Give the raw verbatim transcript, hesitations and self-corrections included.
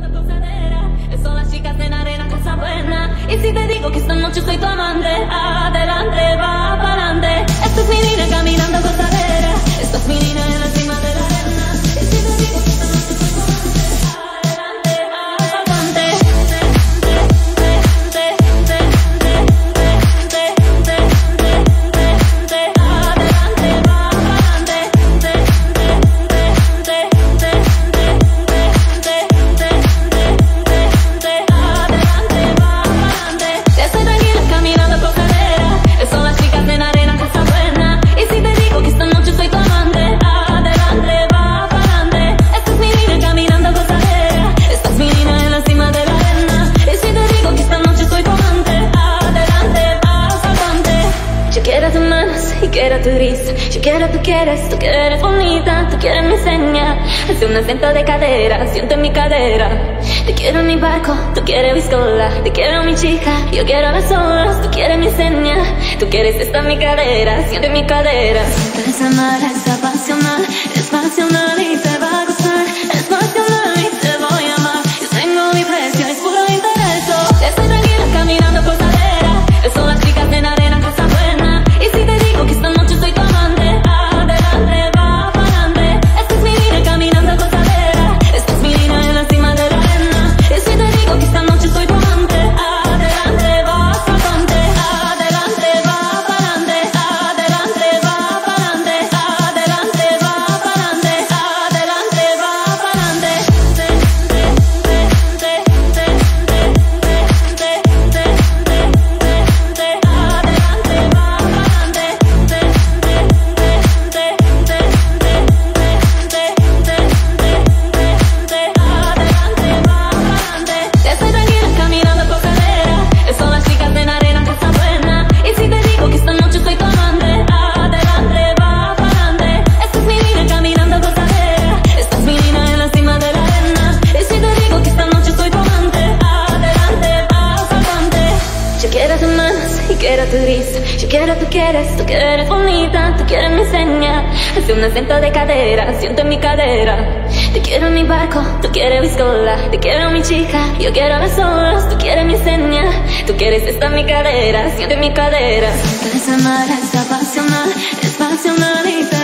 caminando gozadera. Son las chicas en arena, cosa buena. Y si te digo que esta noche soy tu amante, adelante, va pa'lante. Esta es mi niña caminando gozadera. Esta es mi niña en la cima de la arena. Y si te digo que esta noche soy tu amante, adelante, va pa'lante. Quiero tu risa, yo quiero tú quieres, tú quieres bonita, tú quieres mi seña. Hace un acento de cadera, siento en mi cadera. Te quiero en mi barco, tú quieres biscola. Te quiero mi chica, yo quiero las olas, tú quieres mi seña. Tú quieres esta en mi cadera, siento en mi cadera. Es amar, es apasional, es pasional y te va a gustar. Es pasional y te voy a amar. Yo tengo mi precio, es puro interés. Estoy tranquila caminando por cadera. Son las chicas en arena, cosa buena. Y si te digo que esta noche soy tu amante, adelante, va pa'lante. Esta es mi niña caminando gozadera. Esta es mi niña en la cima de la arena. Y si te digo que esta noche soy tu amante, adelante, va pa'lante. Adelante, va pa'lante. Adelante, va pa'lante. Adelante, va pa'lante. Adelante, va pa'lante. Quiero tu risa, yo quiero tú quieres, tú quieres bonita, tú quieres mi seña. Hace un acento de cadera, siento en mi cadera. Te quiero en mi barco, tú quieres biscola. Te quiero mi chica, yo quiero las olas, tú quieres mi seña. Tú quieres esta en mi cadera, siento en mi cadera. Es amar, es apasional, es pasional y